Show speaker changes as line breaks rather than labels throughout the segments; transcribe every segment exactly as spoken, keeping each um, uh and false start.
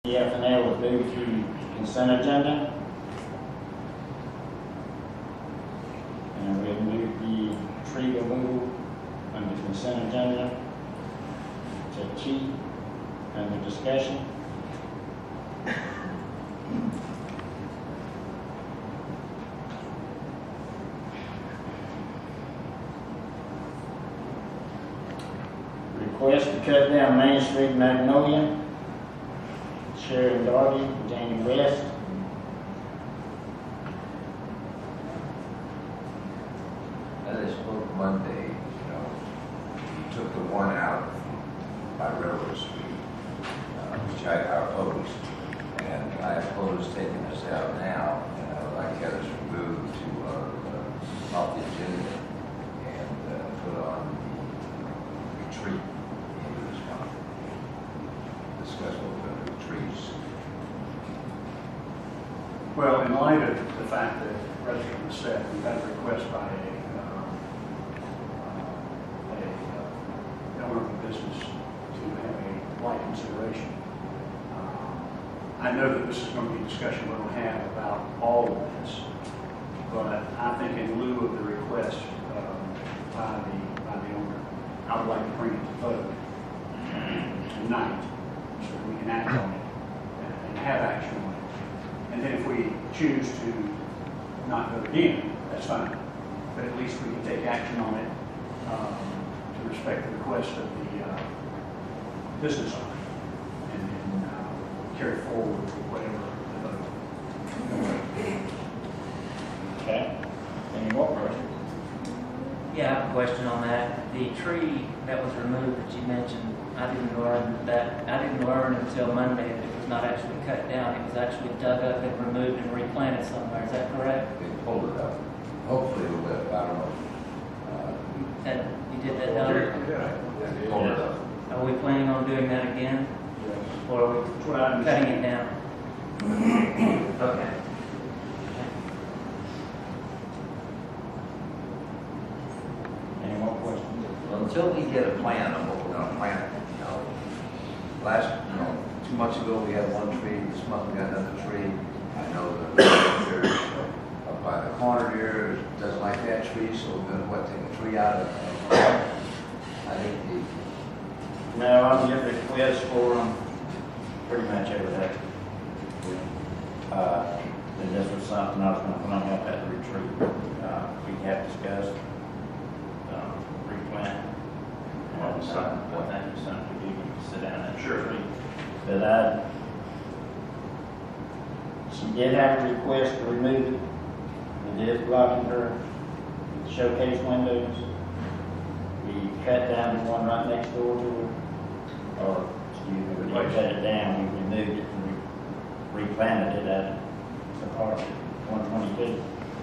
F and L was moved to consent agenda. And we'll move the tree removal on the consent agenda to T under discussion. Request to cut down Main Street Magnolia, Sharon Darby, Jamie West.
As I spoke Monday, you know, we took the one out by Railroad Street, uh, which I opposed, and I oppose taking this out now, and I would like to have this removed to, uh, uh, off the agenda and, uh, put on the retreat into this month. Discuss what we're going to do with trees.
Well, in light of the fact that President said we've had a request by a, uh, uh, a uh, owner of a business to have a light consideration. Uh, I know that this is going to be a discussion we're going to have about all of this, but I think in lieu of the request um, by the by the owner, I would like to bring it to vote tonight so that we can act on it and, and have action on it. And then if we choose to not vote again, that's fine. But at least we can take action on it um, to respect the request of the uh, business owner and then uh, carry forward with whatever the vote.
Okay. Any more questions?
Yeah, I have a question on that. The tree that was removed that you mentioned, I didn't learn that, I didn't learn until Monday that it was not actually cut down. It was actually dug up and removed and replanted somewhere. Is that correct?
They pulled it up. Hopefully it'll live, I don't know. Uh,
That you did that down?
Yeah, they pulled it up.
Are we planning on doing that again? Or are we
That's what I
cutting
understand.
it down? Okay.
Any more questions?
Well, until we get a plan on what we're gonna plant, you know, last, you know, two months ago, we had one tree, this month we got another tree. I know that there's, uh, up by the corner here, doesn't like that tree, so we're gonna, what, take a tree out of, I think the,
No, I'm getting requests for them pretty much every day. Uh, and this was something I was gonna put on help at the retreat. Uh, we have discussed, um, replant. And something, I think it's something we do to sit down and
Sure.
retreat. But I, she did have a request to remove it. It is blocking her showcase windows. We cut down the one right next door to her. Or, excuse me, we didn't cut it down, we removed it and re- replanted it at the park at one twenty-two.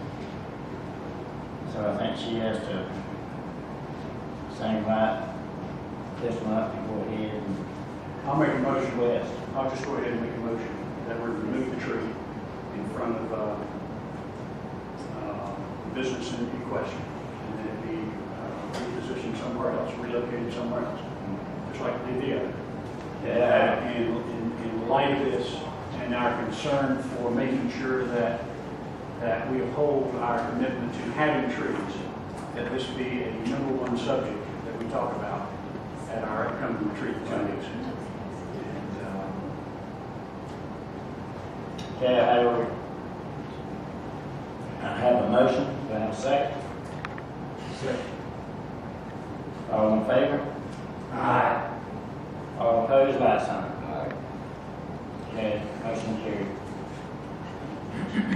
So I think she has to, same right, this one up and go ahead and
I'll make a motion.
west.
I'll just go ahead and make a motion that we remove the tree in front of uh, uh, the business in in question, and then it be uh, repositioned somewhere else, relocated somewhere else, just like we did the other.
Yeah.
Uh, in, in, in light of this and our concern for making sure that that we uphold our commitment to having trees, that this be a number one subject that we talk about at our upcoming retreat Mondays. And, um,
Okay, I have a, I have a motion, do I have a second?
Second.
All in favor?
Aye.
All opposed, like sign.
uh,
Okay, motion carried.